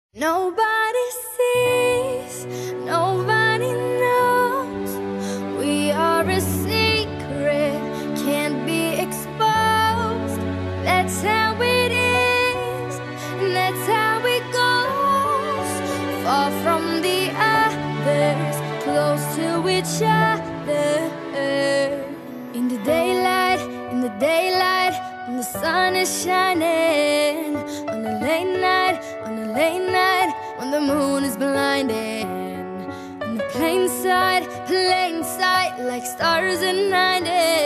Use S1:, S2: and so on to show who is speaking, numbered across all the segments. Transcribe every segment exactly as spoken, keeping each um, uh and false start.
S1: Nobody sees, nobody knows. We are a secret, can't be exposed. That's how it is, and that's how it goes. Far from the others, close to each other. In the daylight, in the daylight, when the sun is shining. On the late night, on the late night, when the moon is blinding. In the plain sight, plain sight, like stars at night.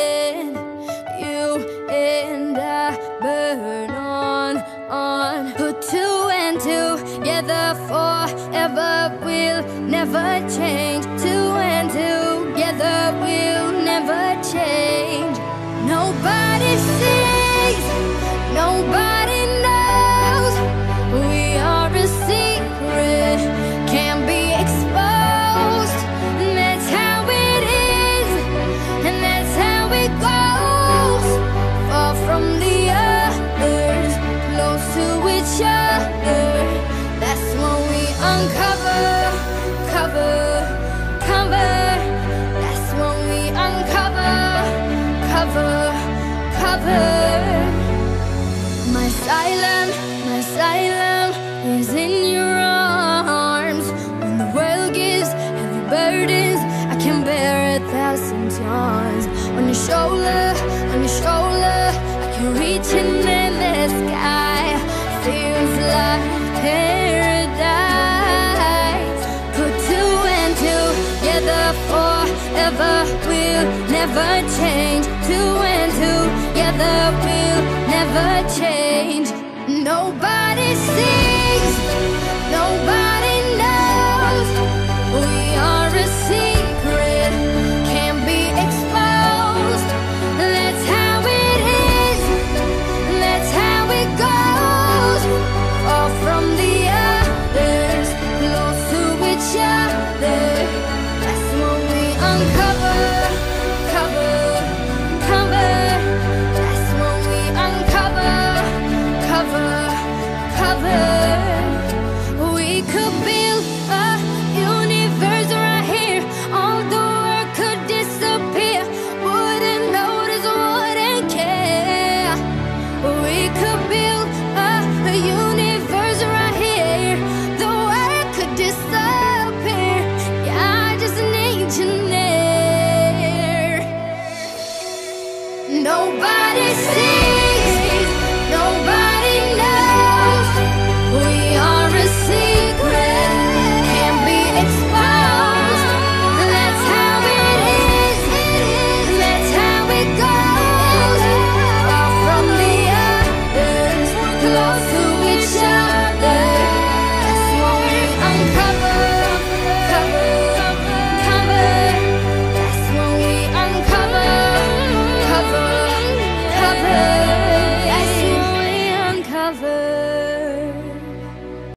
S1: You and I burn on, on. Put two and two together forever, we'll never change. Two and two together, we'll never change. Nobody sees, nobody knows. We are a secret, can't be exposed. And that's how it is, and that's how it goes. Far from the others, close to each other. That's when we uncover, cover, cover. That's when we uncover, cover, cover. My asylum, my asylum is in your arms. When the world gives heavy burdens, I can bear a thousand tons. On your shoulder, on your shoulder, I can reach an endless sky. Feels like paradise. Put two and two together forever, we'll never change. Two and two together, we'll never change.